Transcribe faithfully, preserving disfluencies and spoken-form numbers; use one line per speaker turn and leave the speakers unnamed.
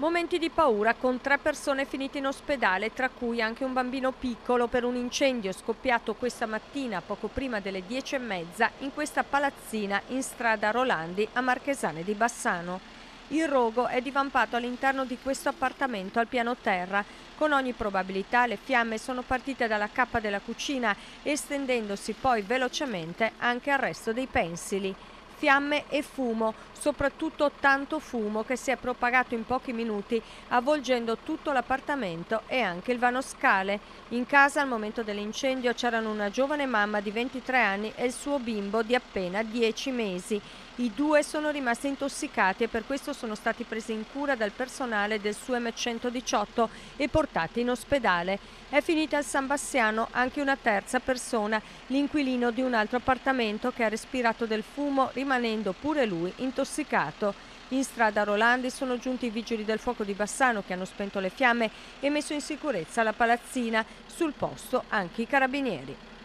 Momenti di paura con tre persone finite in ospedale, tra cui anche un bambino piccolo, per un incendio scoppiato questa mattina poco prima delle dieci e mezza in questa palazzina in strada Rolandi a Marchesane di Bassano. Il rogo è divampato all'interno di questo appartamento al piano terra. Con ogni probabilità le fiamme sono partite dalla cappa della cucina, estendendosi poi velocemente anche al resto dei pensili. Fiamme e fumo, soprattutto tanto fumo che si è propagato in pochi minuti, avvolgendo tutto l'appartamento e anche il vanoscale. In casa al momento dell'incendio c'erano una giovane mamma di ventitré anni e il suo bimbo di appena dieci mesi. I due sono rimasti intossicati e per questo sono stati presi in cura dal personale del S U M centodiciotto e portati in ospedale. È finita al San Bassiano anche una terza persona, l'inquilino di un altro appartamento che ha respirato del fumo, rimanendo pure lui intossicato. In strada Rolandi sono giunti i vigili del fuoco di Bassano che hanno spento le fiamme e messo in sicurezza la palazzina. Sul posto anche i carabinieri.